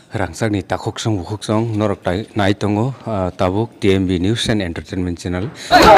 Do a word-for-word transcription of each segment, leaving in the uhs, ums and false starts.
Rangsakni takoksong bukoksong norok tai naitongo tabuk T M B News and Entertainment Channel.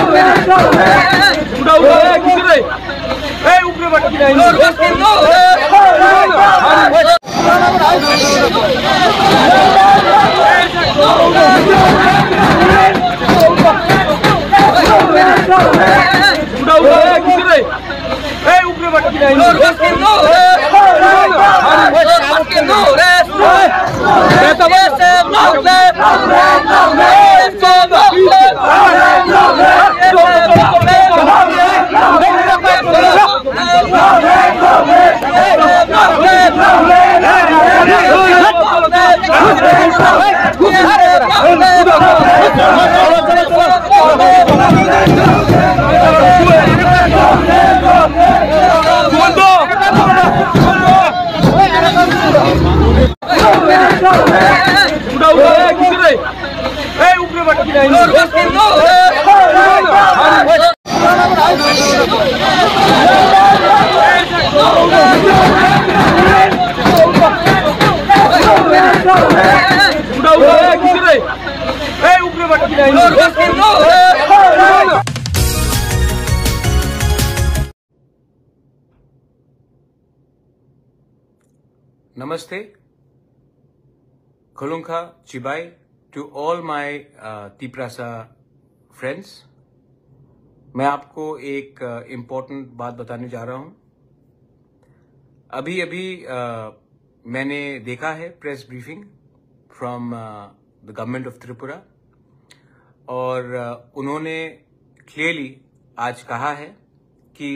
Namaste, Khulunka Chibai to all my uh, Tiprasa friends. मैं आपको एक important uh, बात बताने जा रहा हूं। अभी अभी uh, मैंने देखा है press briefing from the government of Tripura और uh, उन्होंने क्लियरली आज कहा है कि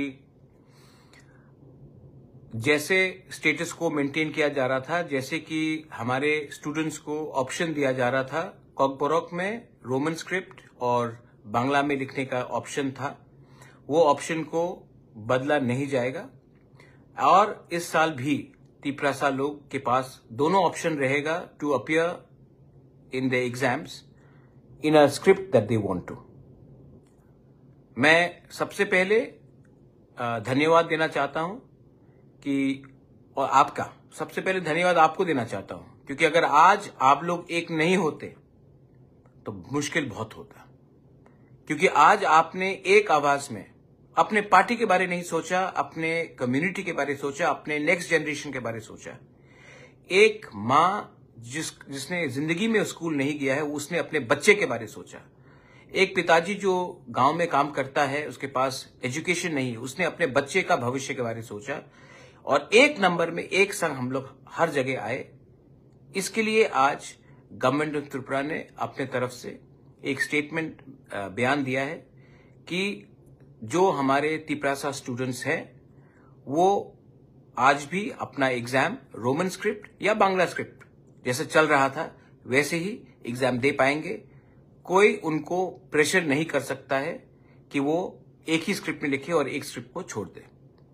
जैसे स्टेटस को मेंटेन किया जा रहा था, जैसे कि हमारे स्टूडेंट्स को ऑप्शन दिया जा रहा था, कॉकबोरोक में रोमन स्क्रिप्ट और बांग्ला में लिखने का ऑप्शन था, वो ऑप्शन को बदला नहीं जाएगा और इस साल भी तिप्रासा लोग के पास दोनों ऑप्शन रहेगा to appear in the exams in a script that they want to. मैं सबसे पहले धन्यवाद देना चाहता हूं कि और आपका सबसे पहले धन्यवाद आपको देना चाहता हूं, क्योंकि अगर आज आप लोग एक नहीं होते तो मुश्किल बहुत होता, क्योंकि आज आपने एक आवाज में अपने पार्टी के बारे नहीं सोचा, अपने कम्युनिटी के बारे सोचा, अपने नेक्स्ट जनरेशन के बारे सोचा। एक माँ जिस जिसने जिंदगी में स्कूल नहीं गया है, उसने अपने बच्चे के बारे सोचा। एक पिताजी जो गांव में काम करता है, उसके पास एजुकेशन नहीं है, उसने अपने बच्चे का भविष्य के बारे सोचा और एक नंबर में एक संग हम लोग हर जगह आए। इसके लिए आज गवर्नमेंट ऑफ त्रिपुरा ने अपने तरफ से एक स्टेटमेंट बयान दिया है कि जो हमारे तिप्रासा स्टूडेंट्स हैं वो आज भी अपना एग्जाम रोमन स्क्रिप्ट या बांग्ला स्क्रिप्ट जैसे चल रहा था वैसे ही एग्जाम दे पाएंगे। कोई उनको प्रेशर नहीं कर सकता है कि वो एक ही स्क्रिप्ट में लिखे और एक स्क्रिप्ट को छोड़ दे।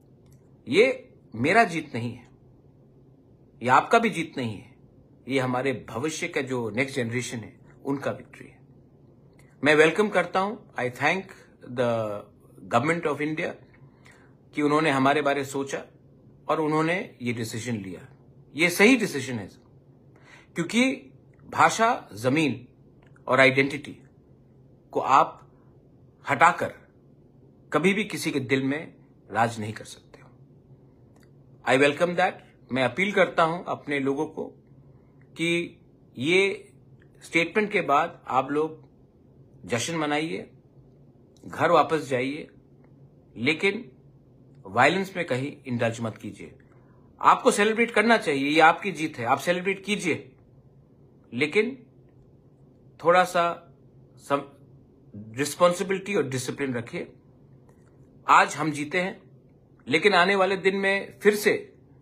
ये मेरा जीत नहीं है, ये आपका भी जीत नहीं है, ये हमारे भविष्य का जो नेक्स्ट जनरेशन है उनका विक्ट्री है। मैं वेलकम करता हूं, I thank the government of India कि उन्होंने हमारे बारे सोचा और उन्होंने ये डिसीजन लिया। ये सही डिसीजन है, क्योंकि भाषा, जमीन और आइडेंटिटी को आप हटाकर कभी भी किसी के दिल में राज नहीं कर सकते। I welcome that. मैं अपील करता हूं अपने लोगों को कि ये स्टेटमेंट के बाद आप लोग जश्न मनाइए, घर वापस जाइए, लेकिन वायलेंस में कहीं इंडल्ज मत कीजिए। आपको सेलिब्रेट करना चाहिए, ये आपकी जीत है, आप सेलिब्रेट कीजिए, लेकिन थोड़ा सा रिस्पॉन्सिबिलिटी और डिसिप्लिन रखिए। आज हम जीते हैं, लेकिन आने वाले दिन में फिर से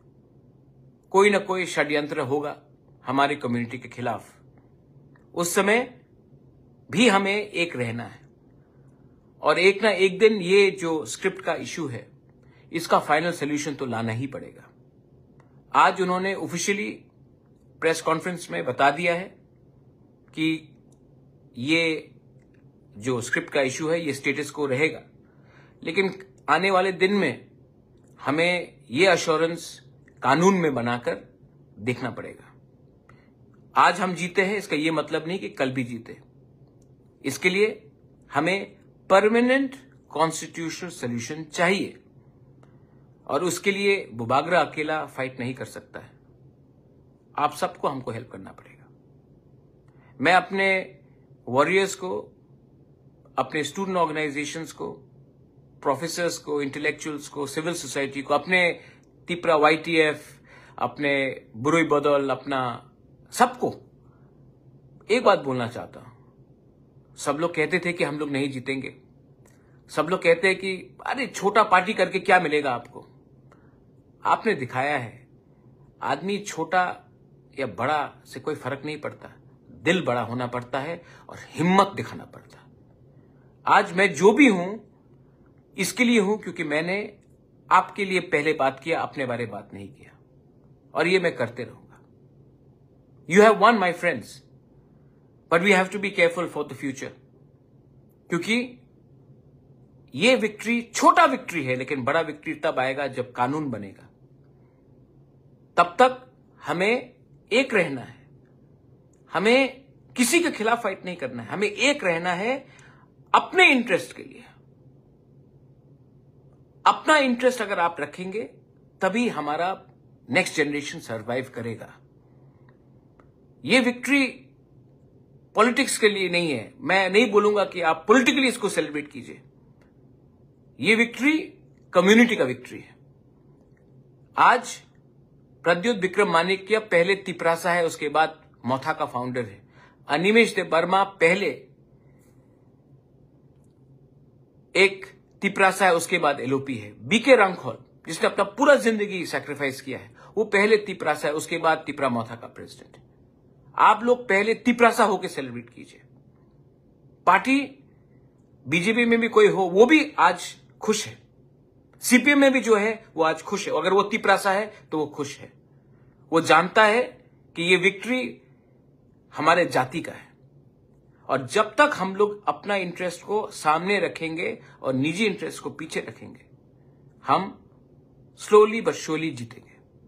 कोई ना कोई षड्यंत्र होगा हमारी कम्युनिटी के खिलाफ। उस समय भी हमें एक रहना है और एक ना एक दिन ये जो स्क्रिप्ट का इश्यू है इसका फाइनल सोल्यूशन तो लाना ही पड़ेगा। आज उन्होंने ऑफिशियली प्रेस कॉन्फ्रेंस में बता दिया है कि ये जो स्क्रिप्ट का इश्यू है ये स्टेटस को रहेगा, लेकिन आने वाले दिन में हमें ये अश्योरेंस कानून में बनाकर देखना पड़ेगा। आज हम जीते हैं इसका यह मतलब नहीं कि कल भी जीते। इसके लिए हमें परमानेंट कॉन्स्टिट्यूशनल सॉल्यूशन चाहिए और उसके लिए बुबागरा अकेला फाइट नहीं कर सकता है। आप सबको हमको हेल्प करना पड़ेगा। मैं अपने वॉरियर्स को, अपने स्टूडेंट ऑर्गेनाइजेशंस को, प्रोफेसर्स को, इंटेलेक्चुअल्स को, सिविल सोसाइटी को, अपने तिपरा वाईटीएफ, अपने बुरोई बदल, अपना सबको एक बात बोलना चाहता हूं। सब लोग कहते थे कि हम लोग नहीं जीतेंगे। सब लोग कहते हैं कि अरे छोटा पार्टी करके क्या मिलेगा आपको। आपने दिखाया है आदमी छोटा या बड़ा से कोई फर्क नहीं पड़ता, दिल बड़ा होना पड़ता है और हिम्मत दिखाना पड़ता है। आज मैं जो भी हूं इसके लिए हूं क्योंकि मैंने आपके लिए पहले बात किया, अपने बारे बात नहीं किया, और ये मैं करते रहूंगा। You have won my friends, but we have to be careful for the future, क्योंकि ये विक्ट्री छोटा विक्ट्री है, लेकिन बड़ा विक्ट्री तब आएगा जब कानून बनेगा। तब तक हमें एक रहना है, हमें किसी के खिलाफ फाइट नहीं करना है, हमें एक रहना है अपने इंटरेस्ट के लिए। अपना इंटरेस्ट अगर आप रखेंगे तभी हमारा नेक्स्ट जनरेशन सरवाइव करेगा। ये विक्ट्री पॉलिटिक्स के लिए नहीं है। मैं नहीं बोलूंगा कि आप पॉलिटिकली इसको सेलिब्रेट कीजिए। ये विक्ट्री कम्युनिटी का विक्ट्री है। आज प्रद्युत विक्रम माणिक्य पहले तिपरासा है, उसके बाद मोथा का फाउंडर है। अनिमेष देव वर्मा पहले एक तिपरासा है, उसके बाद एलओपी है। बीके रंगखोल जिसने अपना पूरा जिंदगी सैक्रिफाइस किया है, वो पहले तिपरासा है, उसके बाद तिपरा मोथा का प्रेसिडेंट है। आप लोग पहले तिपरासा होकर सेलिब्रेट कीजिए। पार्टी बीजेपी में भी कोई हो वो भी आज खुश है, सीपीएम में भी जो है वो आज खुश है। अगर वो तिपरासा है तो वो खुश है। वो जानता है कि ये विक्ट्री हमारे जाति का है, और जब तक हम लोग अपना इंटरेस्ट को सामने रखेंगे और निजी इंटरेस्ट को पीछे रखेंगे, हम स्लोली बट श्योरली जीतेंगे।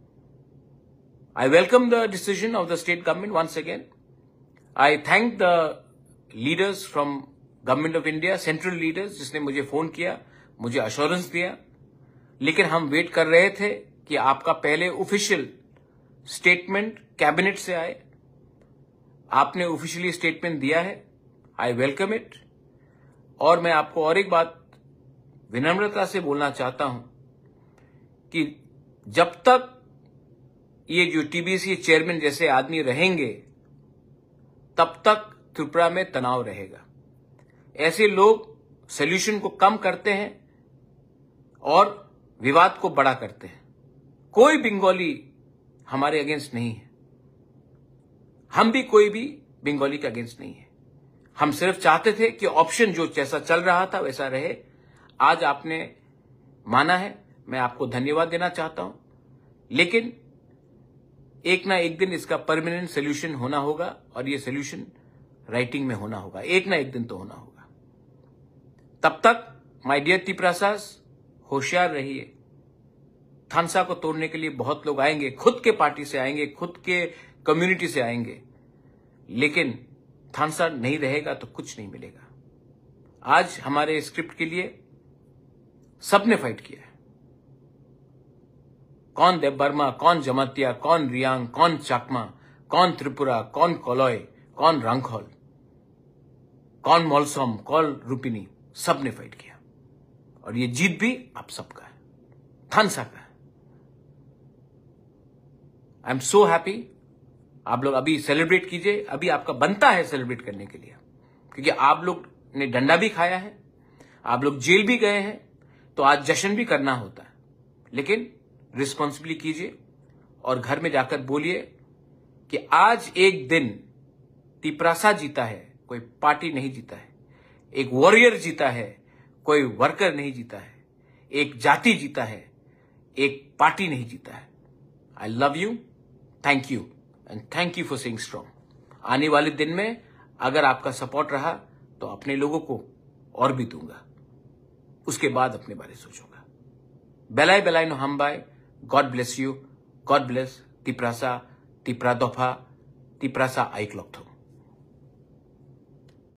I welcome the decision of the state government once again. I thank the leaders from Government of India, central leaders, जिसने मुझे फोन किया, मुझे अश्योरेंस दिया। लेकिन हम वेट कर रहे थे कि आपका पहले ऑफिशियल स्टेटमेंट कैबिनेट से आए। आपने ऑफिशियली स्टेटमेंट दिया है, आई वेलकम इट। और मैं आपको और एक बात विनम्रता से बोलना चाहता हूं कि जब तक ये जो टीबीसी चेयरमैन जैसे आदमी रहेंगे, तब तक त्रिपुरा में तनाव रहेगा। ऐसे लोग सॉल्यूशन को कम करते हैं और विवाद को बड़ा करते हैं। कोई बंगाली हमारे अगेंस्ट नहीं है, हम भी कोई भी बंगाली के अगेंस्ट नहीं है। हम सिर्फ चाहते थे कि ऑप्शन जो जैसा चल रहा था वैसा रहे। आज आपने माना है, मैं आपको धन्यवाद देना चाहता हूं। लेकिन एक ना एक दिन इसका परमानेंट सोल्यूशन होना होगा, और ये सोल्यूशन राइटिंग में होना होगा। एक ना एक दिन तो होना होगा। तब तक माय डियर तिपरासास, होशियार रहिए। थानसा को तोड़ने के लिए बहुत लोग आएंगे, खुद के पार्टी से आएंगे, खुद के कम्युनिटी से आएंगे, लेकिन थानसा नहीं रहेगा तो कुछ नहीं मिलेगा। आज हमारे स्क्रिप्ट के लिए सबने फाइट किया है। कौन देव वर्मा, कौन जमातिया, कौन रियांग, कौन चाकमा, कौन त्रिपुरा, कौन कोलॉय, कौन रंगखोल, कौन मोलसोम, कौन रूपिनी, सबने फाइट किया। और ये जीत भी आप सबका है, थानसा का है। I am so happy. आप लोग अभी सेलिब्रेट कीजिए, अभी आपका बनता है सेलिब्रेट करने के लिए, क्योंकि आप लोग ने डंडा भी खाया है, आप लोग जेल भी गए हैं, तो आज जश्न भी करना होता है। लेकिन रिस्पॉन्सिबली कीजिए और घर में जाकर बोलिए कि आज एक दिन तिपरासा जीता है, कोई पार्टी नहीं जीता है। एक वॉरियर जीता है, कोई वर्कर नहीं जीता है। एक जाति जीता है, एक पार्टी नहीं जीता है। I love you, thank you and thank you for saying strong. आने वाले दिन में अगर आपका सपोर्ट रहा तो अपने लोगों को और भी दूंगा, उसके बाद अपने बारे सोचूंगा। बेलाय बेलाय नो हम बाय। God bless you, God bless Tiprasa, Tipra दोफा, तिप्रासा आइक्लॉक थो।